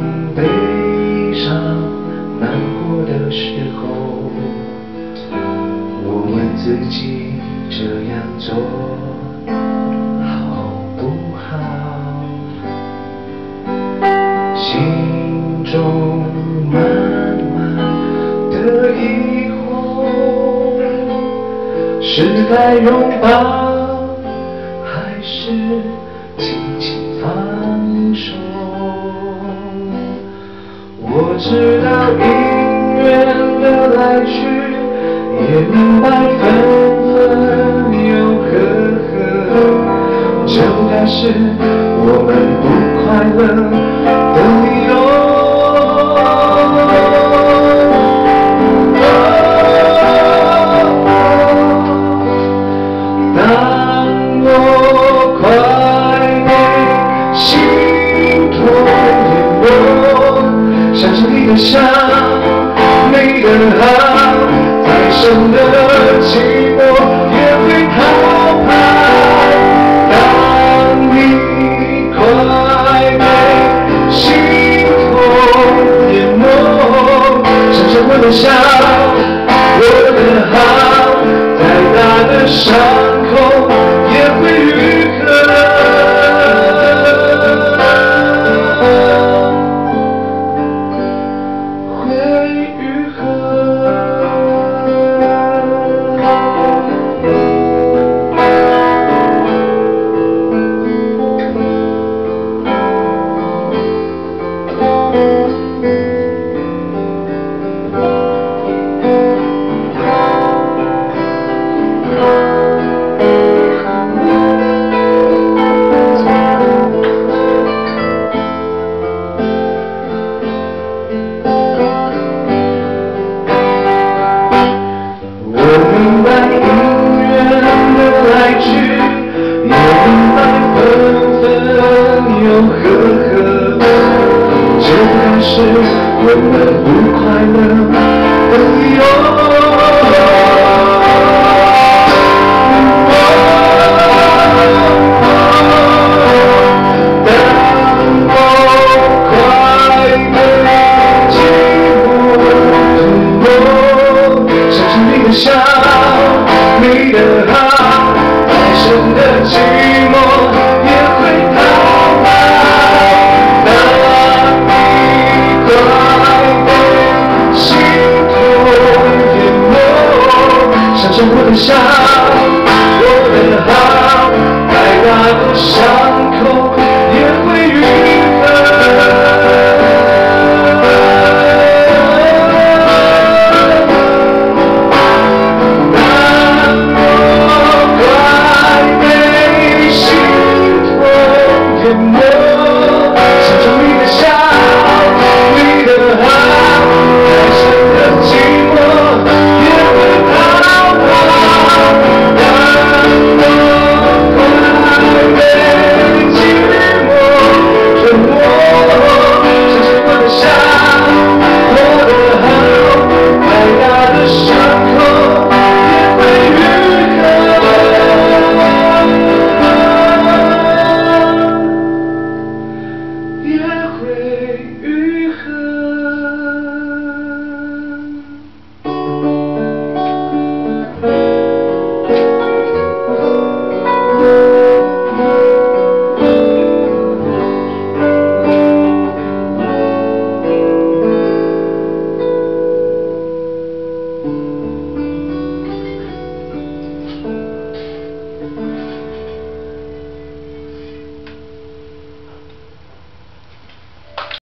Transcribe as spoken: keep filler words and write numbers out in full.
悲伤、难过的时候，我问自己这样做好不好？心中满满的疑惑，是该拥抱，还是轻轻放手？我知道因缘的来去，也明白分分又合合，这该是我们不快乐的理由。当我快被心痛淹没，相信你的笑，你的好，再深的寂寞也会逃跑。当你快被心痛淹没，相信我的笑，我的好，再大的伤口也会愈合。是我们不快乐的理由。